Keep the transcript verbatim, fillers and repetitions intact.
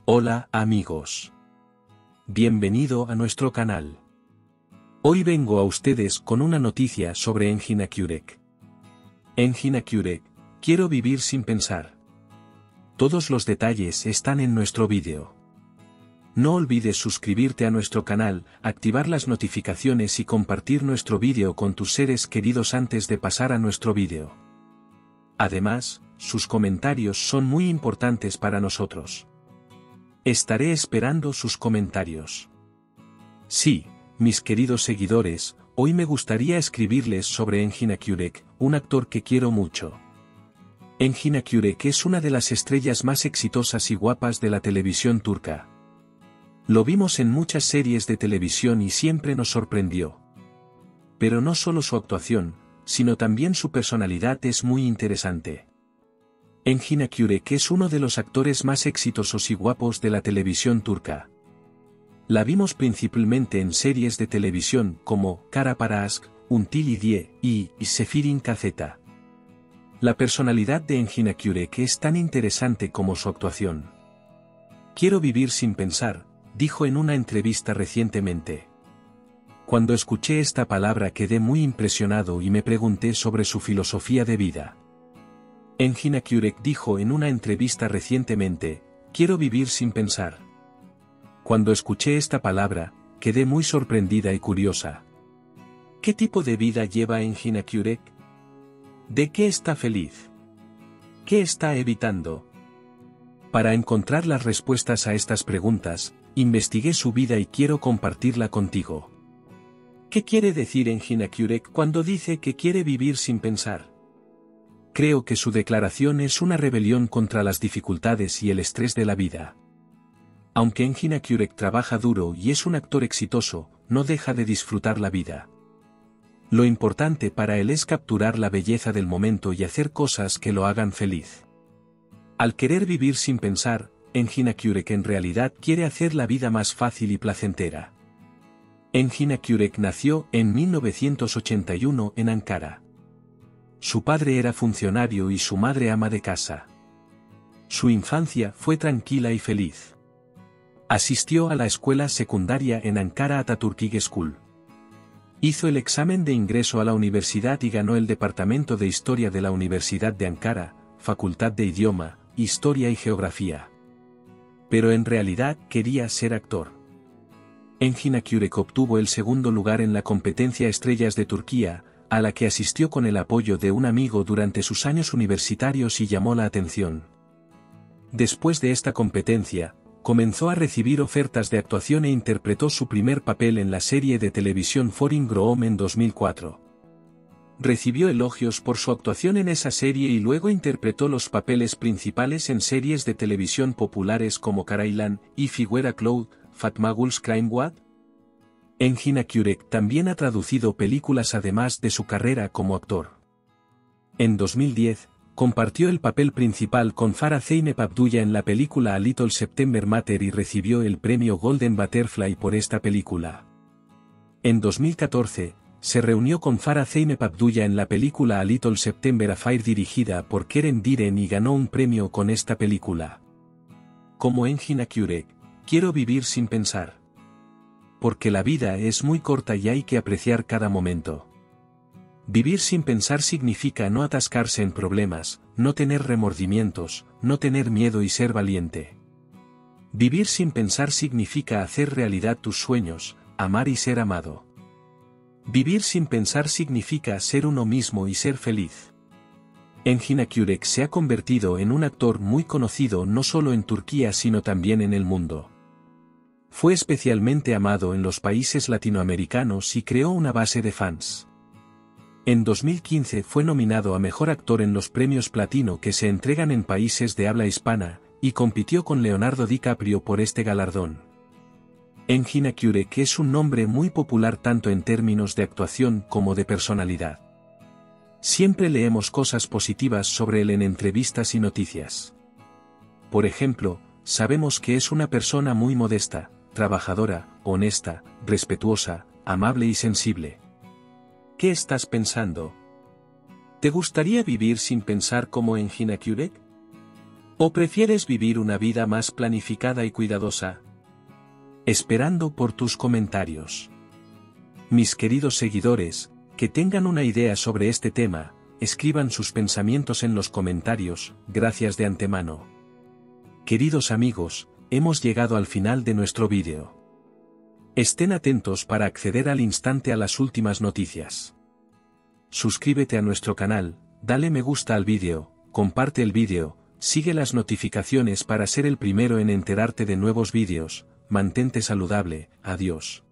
Hola amigos. Bienvenido a nuestro canal. Hoy vengo a ustedes con una noticia sobre Engin Akyurek. Engin Akyurek, quiero vivir sin pensar. Todos los detalles están en nuestro vídeo. No olvides suscribirte a nuestro canal, activar las notificaciones y compartir nuestro vídeo con tus seres queridos antes de pasar a nuestro vídeo. Además, sus comentarios son muy importantes para nosotros. Estaré esperando sus comentarios. Sí, mis queridos seguidores, hoy me gustaría escribirles sobre Engin Akyurek, un actor que quiero mucho. Engin Akyurek es una de las estrellas más exitosas y guapas de la televisión turca. Lo vimos en muchas series de televisión y siempre nos sorprendió. Pero no solo su actuación, sino también su personalidad es muy interesante. Engin Akyurek es uno de los actores más exitosos y guapos de la televisión turca. La vimos principalmente en series de televisión como Kara para Aşk, Until y Die y Sefirin Kazeta. La personalidad de Engin Akyurek es tan interesante como su actuación. Quiero vivir sin pensar, dijo en una entrevista recientemente. Cuando escuché esta palabra quedé muy impresionado y me pregunté sobre su filosofía de vida. Engin Akyurek dijo en una entrevista recientemente, quiero vivir sin pensar. Cuando escuché esta palabra, quedé muy sorprendida y curiosa. ¿Qué tipo de vida lleva Engin Akyurek? ¿De qué está feliz? ¿Qué está evitando? Para encontrar las respuestas a estas preguntas, investigué su vida y quiero compartirla contigo. ¿Qué quiere decir Engin Akyurek cuando dice que quiere vivir sin pensar? Creo que su declaración es una rebelión contra las dificultades y el estrés de la vida. Aunque Engin Akyurek trabaja duro y es un actor exitoso, no deja de disfrutar la vida. Lo importante para él es capturar la belleza del momento y hacer cosas que lo hagan feliz. Al querer vivir sin pensar, Engin Akyurek en realidad quiere hacer la vida más fácil y placentera. Engin Akyurek nació en mil novecientos ochenta y uno en Ankara. Su padre era funcionario y su madre ama de casa. Su infancia fue tranquila y feliz. Asistió a la escuela secundaria en Ankara Atatürk School. Hizo el examen de ingreso a la universidad y ganó el departamento de Historia de la Universidad de Ankara, Facultad de Idioma, Historia y Geografía. Pero en realidad quería ser actor. Engin Akyurek obtuvo el segundo lugar en la competencia Estrellas de Turquía, a la que asistió con el apoyo de un amigo durante sus años universitarios y llamó la atención. Después de esta competencia, comenzó a recibir ofertas de actuación e interpretó su primer papel en la serie de televisión Foreign Groom en dos mil cuatro. Recibió elogios por su actuación en esa serie y luego interpretó los papeles principales en series de televisión populares como Karaylan y Figuera Cloud, Fatma Gul's Crime Squad. Engin Akyurek también ha traducido películas además de su carrera como actor. En dos mil diez, compartió el papel principal con Farah Zeynep Abdullah en la película A Little September Matter y recibió el premio Golden Butterfly por esta película. En dos mil catorce, se reunió con Farah Zeynep Abdullah en la película A Little September Affair dirigida por Kerem Diren y ganó un premio con esta película. Como Engin Akyurek, quiero vivir sin pensar. Porque la vida es muy corta y hay que apreciar cada momento. Vivir sin pensar significa no atascarse en problemas, no tener remordimientos, no tener miedo y ser valiente. Vivir sin pensar significa hacer realidad tus sueños, amar y ser amado. Vivir sin pensar significa ser uno mismo y ser feliz. Engin Akyurek se ha convertido en un actor muy conocido no solo en Turquía sino también en el mundo. Fue especialmente amado en los países latinoamericanos y creó una base de fans. En dos mil quince fue nominado a Mejor Actor en los premios Platino que se entregan en países de habla hispana, y compitió con Leonardo DiCaprio por este galardón. Engin Akyurek es un nombre muy popular tanto en términos de actuación como de personalidad. Siempre leemos cosas positivas sobre él en entrevistas y noticias. Por ejemplo, sabemos que es una persona muy modesta, trabajadora, honesta, respetuosa, amable y sensible. ¿Qué estás pensando? ¿Te gustaría vivir sin pensar como Engin Akyurek? ¿O prefieres vivir una vida más planificada y cuidadosa? Esperando por tus comentarios. Mis queridos seguidores, que tengan una idea sobre este tema, escriban sus pensamientos en los comentarios, gracias de antemano. Queridos amigos, hemos llegado al final de nuestro vídeo. Estén atentos para acceder al instante a las últimas noticias. Suscríbete a nuestro canal, dale me gusta al vídeo, comparte el vídeo, sigue las notificaciones para ser el primero en enterarte de nuevos vídeos, mantente saludable, adiós.